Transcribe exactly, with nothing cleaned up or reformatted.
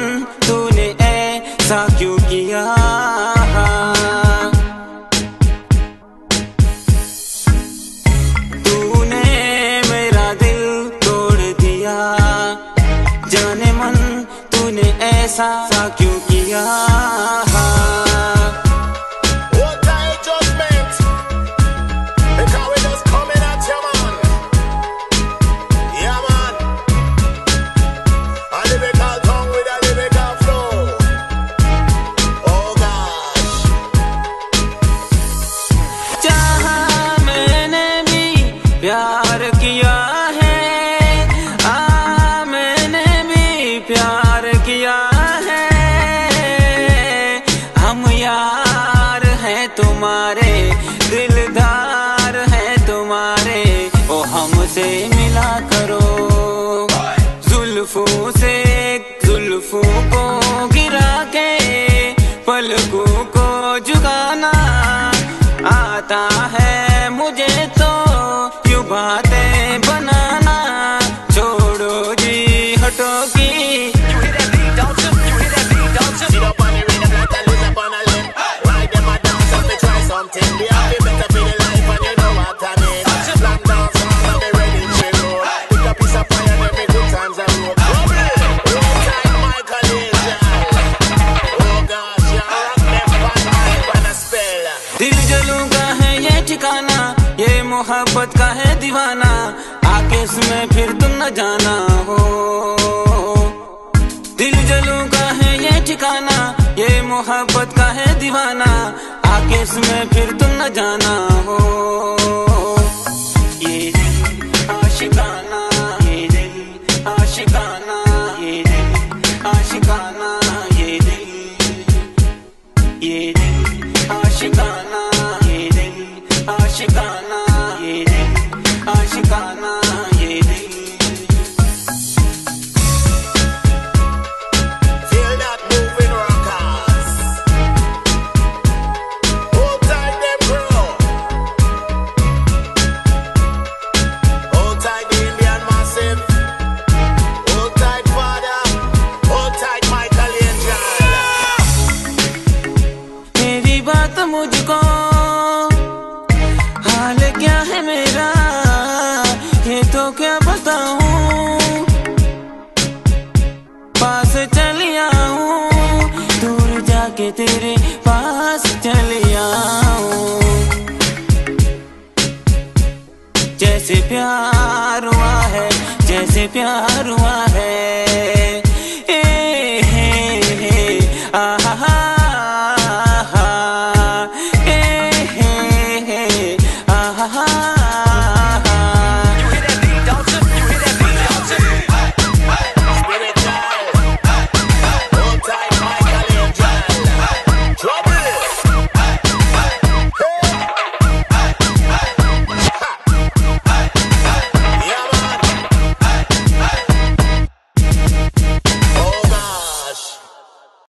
तूने ऐसा क्यों किया? तूने मेरा दिल तोड़ दिया, जाने मन तूने ऐसा क्यों किया? प्यार किया है, आ मैंने भी प्यार किया है। हम यार हैं तुम्हारे, दिलदार हैं तुम्हारे, ओ हमसे मिला करो। जुल्फों से जुल्फों को गिरा के पलकों को झुकाना आता है मुझे तो। बातें बनाना छोड़ो जी, हटो की। दिल जलू का है ये ठिकाना, ये मोहब्बत का है दीवाना, आके इसमें फिर तुम न जाना हो। दिल जलू का है ये ठिकाना, ये मोहब्बत का है दीवाना, आके इसमें फिर तुम न जाना हो। ये दिल आशिकाना, ये दिल आशिकाना, ये दिल आशिकाना, ये दिल, ये दिल आशिकाना, ये दिल आशिकाना, ये दिल आशिकाना, ये दिल। Feel that moving rockers. Hold tight them bro. Hold tight the Indian massive. Hold tight father. Hold tight Michael Angel. मेरी बात मुझको हाल क्या है मेरा, ये तो क्या बताऊं। पास चली आऊं, दूर जाके तेरे पास चली आऊं। जैसे प्यार हुआ है, जैसे प्यार हुआ